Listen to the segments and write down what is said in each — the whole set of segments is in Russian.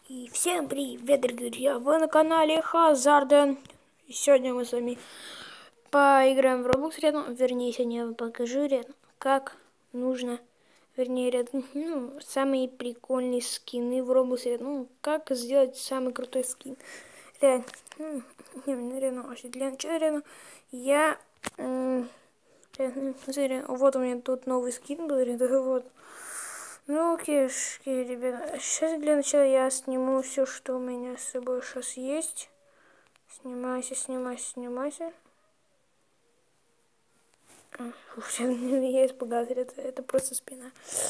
И всем привет, дорогие друзья! Вы на канале Хазарден. И сегодня мы с вами поиграем в Roblox рядом. Вернее, сегодня я вам покажу рядом, как нужно, вернее, рядом, самые прикольные скины в Roblox рядом. Как сделать самый крутой скин. Рядом, вообще для начала рядом я... вот у меня тут новый скин был рядом, вот. Ну окей, ребята, сейчас для начала я сниму все, что у меня с собой сейчас есть. Снимайся. Я испугался, это просто спина.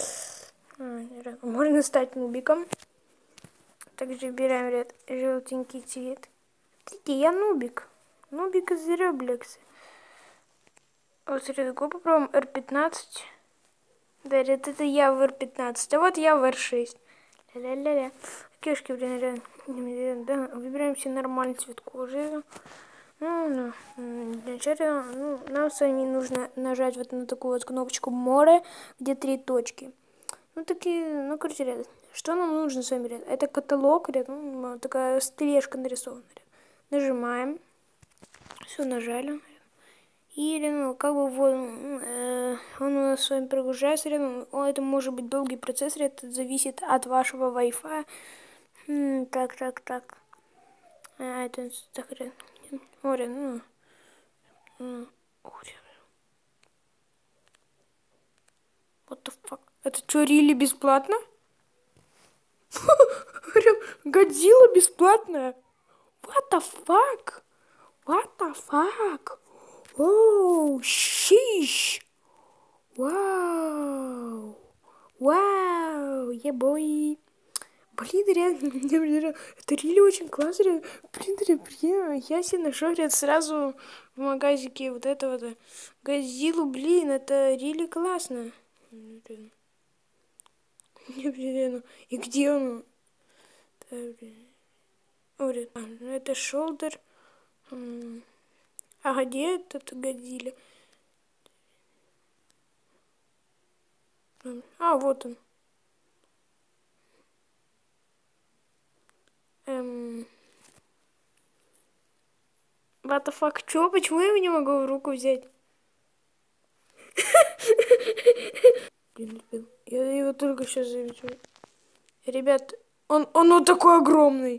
Можно стать нубиком. Также берем ряд желтенький цвет. Смотрите, я нубик. Нубик из Roblox. Вот среди попробуем R15. Да, это я в R15, а вот я в R6. Ля-ля-ля-ля. Кешки, блин, да, выбираем себе нормальный цвет кожи. Нам с вами нужно нажать вот на такую вот кнопочку море, где 3 точки. Короче, ребят, что нам нужно с вами, ребят? Это каталог, ребят, такая стрележка нарисована. Ребят. Нажимаем. Все, нажали. И как бы вот он у нас с вами прогружается. Это может быть долгий процесс, это зависит от вашего Wi-Fi. Так. Это так, What the fuck? Это что, рили бесплатно? Годзилла бесплатная? What the fuck? Оу, щищ! Вау, ебой! Блин, реально, это рили очень классно. Блин, я себе нашел сразу в магазике вот этого Годзиллу, блин, это рили классно. И где он? Это шолдер. А где этот Годзилла? А, вот он. What the fuck? Чё? Почему я его не могу в руку взять? Я его только сейчас заметил. Ребят, он вот такой огромный.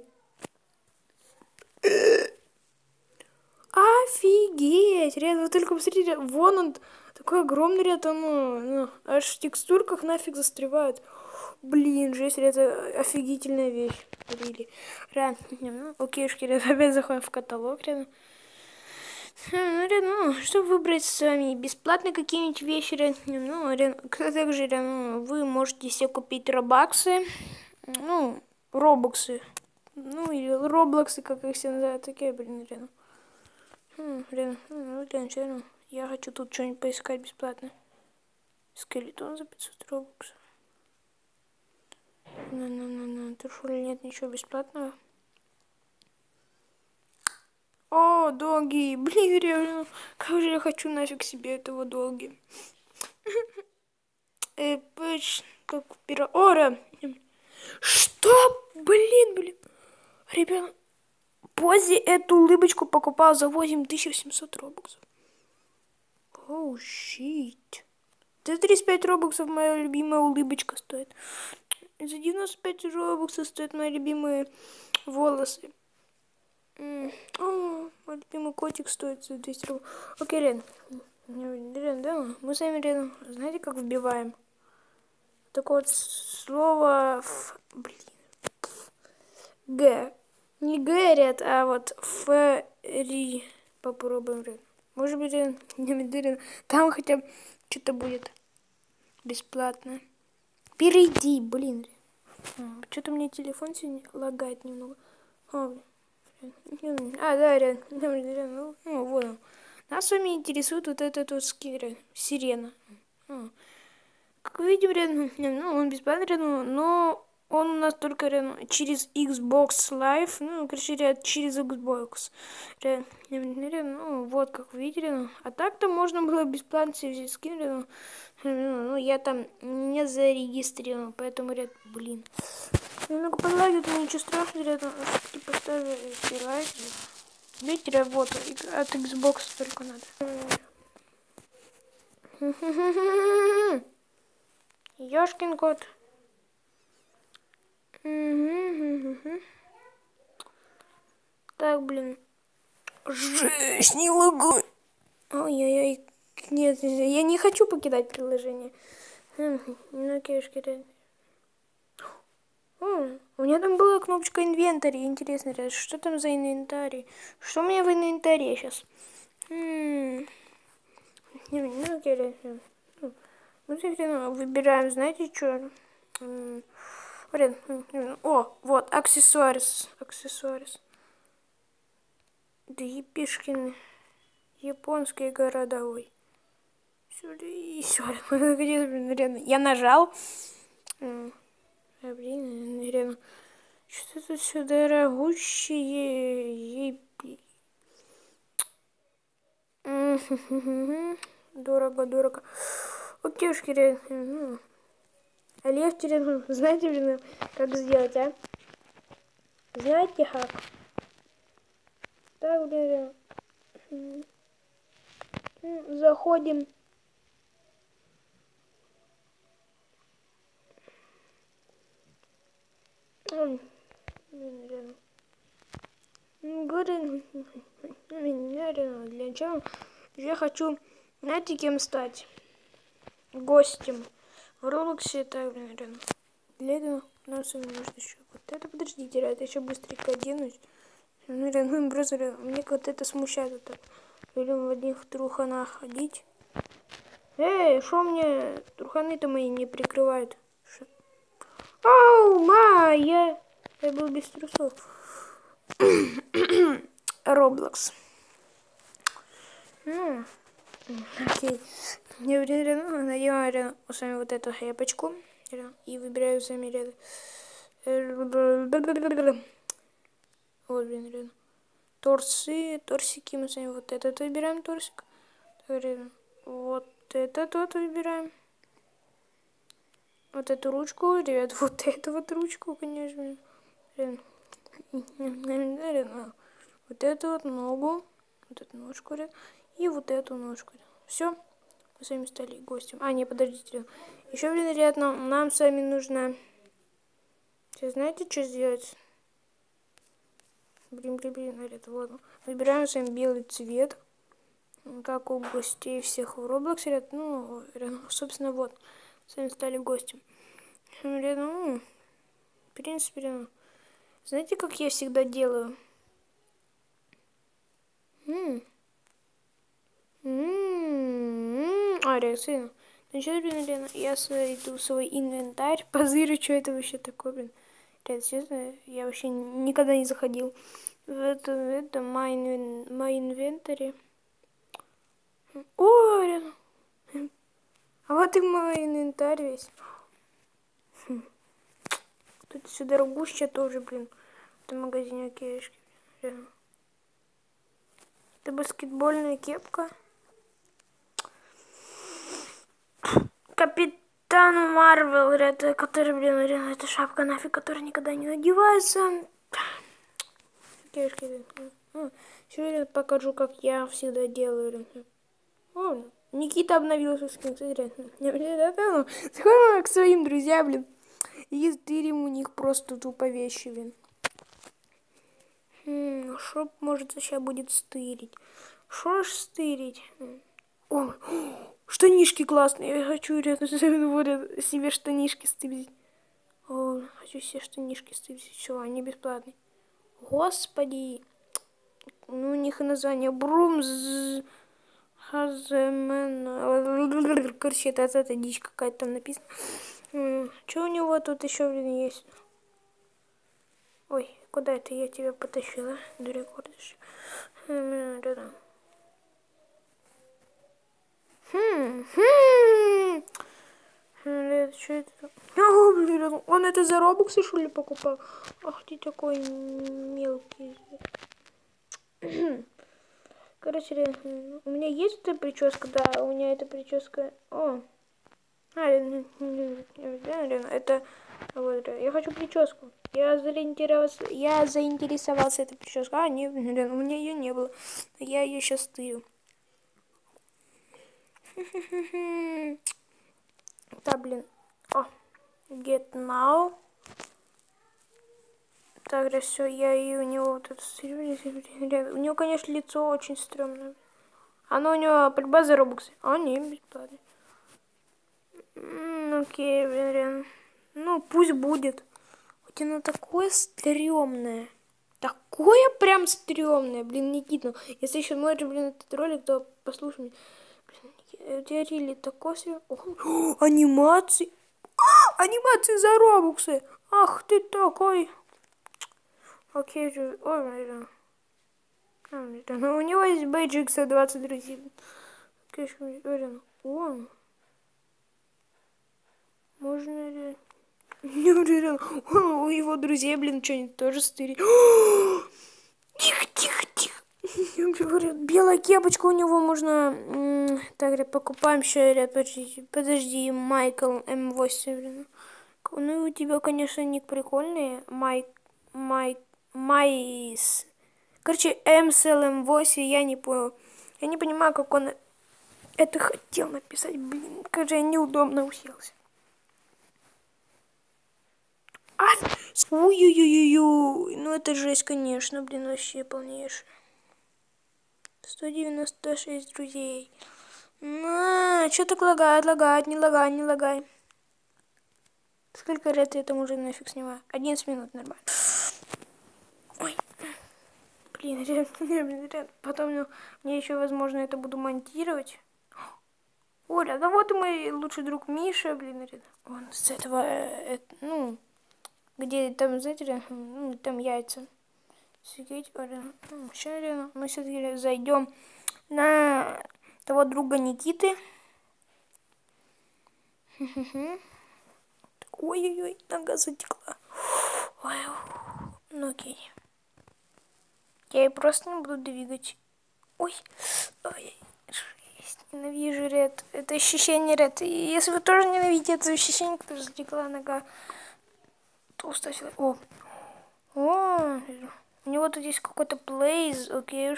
Офигеть! Ребят, вы только посмотрите, вон он такой огромный, ребят, аж в текстурках нафиг застревает. Блин, жесть, это офигительная вещь. Реально. Окей, ребят, опять заходим в каталог, ребят. Чтобы выбрать с вами бесплатно какие-нибудь вещи, также вы можете себе купить робаксы, робоксы, или роблоксы, как их все называют, такие, блин, я хочу тут что-нибудь поискать бесплатно. Скелетон за 500 робоксов. Тут что ли нет ничего бесплатного? О, доги, блин, реально, как же я хочу нафиг себе этого доги. Как пира... Ора! Что? Блин. Ребят, Пози эту улыбочку покупал за 8700 робоксов. Оу, щит. За 35 робоксов моя любимая улыбочка стоит. За 95 робоксов стоят мои любимые волосы. О, мой любимый котик стоит за 200 рублей. Окей, Рен, мы с вами, Рен, знаете, как вбиваем? Такое вот слово, Г. Не Г, Рен, а вот Фри. Попробуем, Рен. Может быть, Рен, там хотя бы что-то будет бесплатно. Перейди, блин. Что-то мне телефон сегодня лагает немного. Да, рядом. Вот он. Нас с вами интересует вот этот вот скин, сирена. Как вы видите, рядом, он бесплатный, но он у нас только рядом через Xbox Live, короче, рядом через Xbox. Вот, как вы видите, рядом. А так-то можно было бесплатно себе взять скин, рядом. Я там не зарегистрирован, поэтому, блин. Немного подлагивает, но ничего страшного, рядом все-таки поставили лайк. Видите, вот от Xbox только надо. Ёшкин кот. Так, блин. Жесть, не лагай. Ой-ой-ой. Нет, я не хочу покидать приложение. Ну, кишки. У меня там была кнопочка инвентарь. Интересно, что там за инвентарь? Что у меня в инвентаре сейчас? Выбираем, знаете, что? О, вот, аксессуарис. Да епишкин. Японские города, ой. Я нажал. Блин, реально. Что тут все дорогущее. Дорого. Окейшки, реально. А легче, реально. Знаете, блин, как сделать, а? Знаете, как? Так, блин. Заходим. Для начала я хочу, знаете, кем стать? Гостем. В Роблоксе это, блин, для этого нам с вами нужно еще вот это. Подождите, ребята, я еще быстренько оденусь. Ну, просто мне вот это смущает вот так. Любим в одних труханах ходить. Эй, шо мне труханы-то мои не прикрывают? Оу, я был без трусов. Роблокс. Окей. Я надеваю с вами вот эту шапочку и выбираю с вами рядом. Вот, блин, рядом. Торсики мы с вами вот этот выбираем, торсик. Вот этот вот выбираем. Вот эту ручку, ребят, вот эту вот ручку, конечно. Вот эту вот ногу, вот эту ножку, и вот эту ножку. Все, мы с вами стали гостем. Не, подождите. Еще, блин, ребят, нам с вами нужно... Сейчас знаете, что сделать? Блин, ребят, вот. Выбираем с вами белый цвет. Как у гостей всех в Роблоксе, ребят. Ну, собственно, вот. С вами стали гостем. В принципе, знаете, как я всегда делаю? Реакция. Значит, блин, я иду в свой инвентарь, позырю, что это вообще такое, блин. Ребят, честно, я вообще никогда не заходил в это мой инвентарь. О, рядом. А вот и мой инвентарь весь. Тут все дорогущее тоже, блин. Это магазин окейшки. Это баскетбольная кепка. Капитан Марвел, это который, блин, это шапка нафиг, которая никогда не надевается. Сейчас покажу, как я всегда делаю. О, Никита обновился скин, смотри. Заходим к своим друзьям, блин. И стырим у них просто тупо вещи, блин. Шо может сейчас будет стырить? Шо ж стырить? О, штанишки классные. Я хочу себе штанишки стырить. О, хочу себе штанишки стырить. Все, они бесплатные. Господи. Ну, у них название Брумз. Хаземен. Короче, это дичь какая-то там написана. Что у него тут еще, блин, есть? Ой, куда это я тебя потащила? Дурекордыш. Что это? Блин, он это за робоксы, что ли, покупал? Ах ты такой мелкий. Короче, у меня есть эта прическа, да, у меня эта прическа... это Вот, я хочу прическу. Я заинтересовался этой прической. А, нет, у меня ее не было. Я ее сейчас стырю. Да, блин. О, get now. Так, все, я и у него вот это стырю. У него, конечно, лицо очень стрёмное. Оно у него по за робоксы. А, не, бесплатно. Окей, блин. Ну, пусть будет. Хоть оно такое стрёмное. Такое прям стрёмное, блин, Никита. Если еще смотришь, блин, этот ролик, то послушай меня. Блин, у тебя рили такой стрёмный. Анимации. Анимации за робоксы. Ах ты такой. Окей, же. Ой, блин. Ну, у него есть бейджикса 20 друзей. Конечно, блин. Он. Можно ли... Не уверен. У его друзей, блин, что-нибудь тоже стырить. Тихо, тихо, тихо. Говорят, белая кепочка у него можно... Так, говорят, покупаем еще, говорят, подожди, Майкл М8, блин. Ну, у тебя, конечно, ник прикольный. Майс. Короче, МСЛМ8, я не понял. Я не понимаю, как он это хотел написать. Блин, как же я неудобно уселся. Ой-ой-ой-ой, ну это жесть, конечно, блин, вообще полнейшая. 196 друзей. Что так лагает, не лагай. Сколько лет я этому уже нафиг снимаю? 11 минут, нормально. Ой, блин, реально. Потом мне еще, возможно, это буду монтировать. Оля, да вот и мой лучший друг Миша, блин, он с этого, ну, где там, знаете, там яйца. Сидеть, сейчас мы все-таки зайдем на того друга Никиты. Ой-ой-ой, нога затекла. Ой, ну окей. Я ее просто не буду двигать. Ой, ненавижу Ред. Это ощущение Ред. И если вы тоже ненавидите это ощущение, когда затекла нога, то ставьте лайк. О, у него тут есть какой-то плейс. Окей,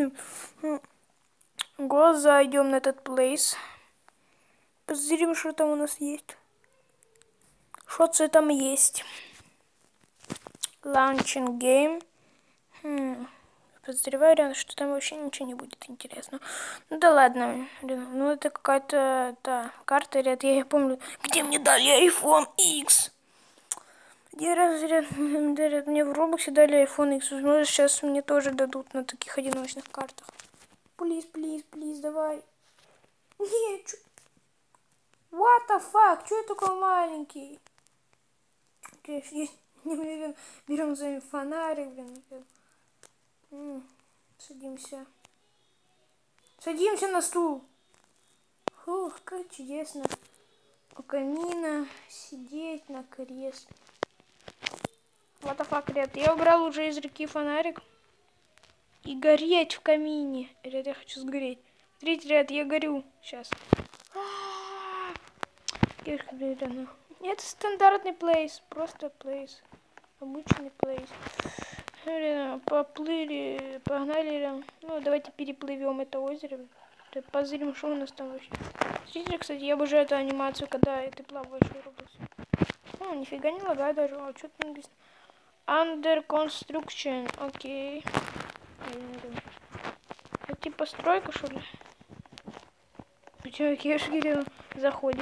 голос, зайдем на этот плейс. Посмотрим, что там у нас есть. Что там есть. Launching game. Подозреваю, что там вообще ничего не будет интересно. Ну да ладно. Ну это какая-то карта, ряд. Я помню, где мне дали iPhone X. Где мне в Roblox дали iPhone X. Возможно, сейчас мне тоже дадут на таких одиночных картах. Плиз, давай. Нет, what the fuck? Чё я такой маленький? Берем с вами фонарик, блин. Садимся. Садимся на стул. Ух, как чудесно. У камина сидеть на кресле. What the fuck, ребят. Я убрал уже из руки фонарик. И гореть в камине. Ребят, я хочу сгореть. Смотрите, ребят, я горю. Сейчас. Это стандартный плейс. Просто плейс. Обычный плейс. Поплыли, погнали. Ну, давайте переплывем это озеро. Позырим, что у нас там вообще. Смотрите, кстати, я обожаю эту анимацию, когда ты плаваешь в Роблоксе. Ну, нифига не лагает даже. А что тут написано? Under construction. Окей. Это типа стройка, что ли? Окей, заходим.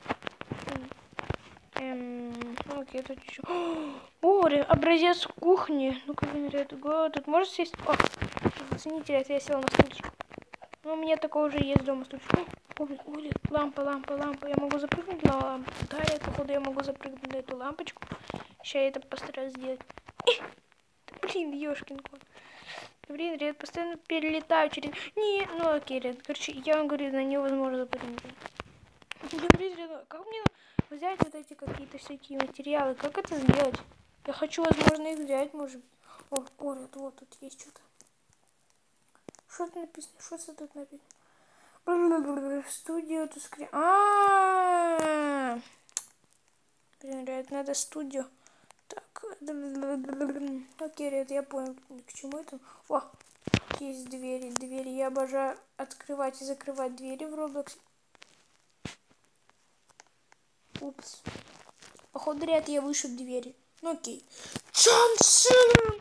Окей, тут еще. О, образец кухни. Ну-ка, тут можно сесть? О, извините, я села на стульчик. Ну, у меня такое уже есть дома стульчик. Ой, лампа. Я могу запрыгнуть на лампу. Да, походу, я могу запрыгнуть на эту лампочку. Сейчас я это постараюсь сделать. Блин, ёшкин кот. Блин, я постоянно перелетаю через... Не, ну окей, ребят. Короче, я вам говорю, на нее возможно запрыгнуть. Блин, как мне взять вот эти какие-то всякие материалы? Как это сделать? Я хочу, возможно, их взять, может. О, вот тут есть что-то. Что тут написано? Что тут написано? Студио, тут скрин. Блин, ребят, надо студию. Так. Окей, ребят, я понял, к чему это. О, есть двери. Двери. Я обожаю открывать и закрывать двери в Roblox. Упс. Походу, ребят, я выше двери. Ну окей. Джонсон!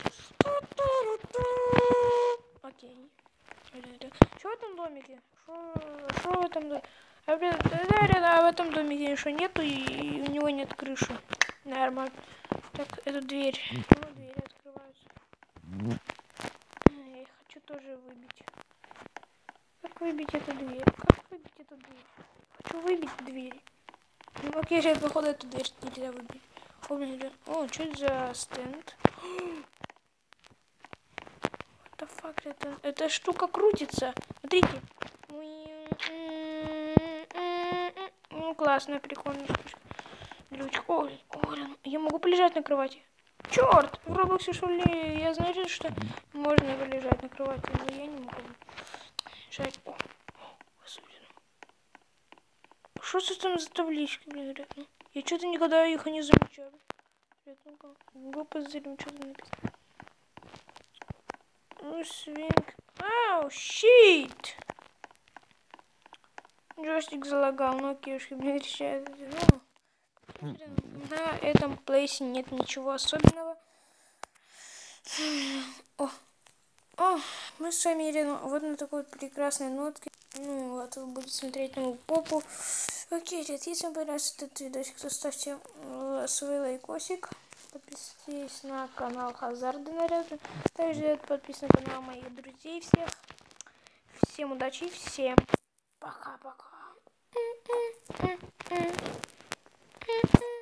Окей. Что в этом домике? Что в этом домике? А в этом домике ничего нету, и у него нет крыши. Нормально. Так, эту дверь. Ну, двери открываются. Я их хочу тоже выбить. Как выбить эту дверь? Как выбить эту дверь? Хочу выбить дверь. Ну, окей, же, походу, эту дверь нельзя выбить. О, что это за стенд? What the fuck, эта штука крутится. Смотрите. Ну, классно, прикольно. Ключ. Ой, я могу полежать на кровати. Черт! В Роблоксе что ли? Я знаю, что можно полежать на кровати, но я не могу. Жаль. Что это там за таблички, блин, ребят? Я что-то никогда их не замечал. Гугл позырим, что там написано. Ну, свинг. Ау, щит! Джойстик залагал, но кишки, блин, решает. Ну, на этом плейсе нет ничего особенного. О, мы с вами едем вот на такой вот прекрасной нотке. Ну вот, вы будете смотреть на мою попу. Окей, ребят, если вам понравился этот видосик, то ставьте свой лайкосик. Подписывайтесь на канал Хазарды Наряды. Также подписывайтесь на канал моих друзей всех. Всем удачи, всем пока-пока.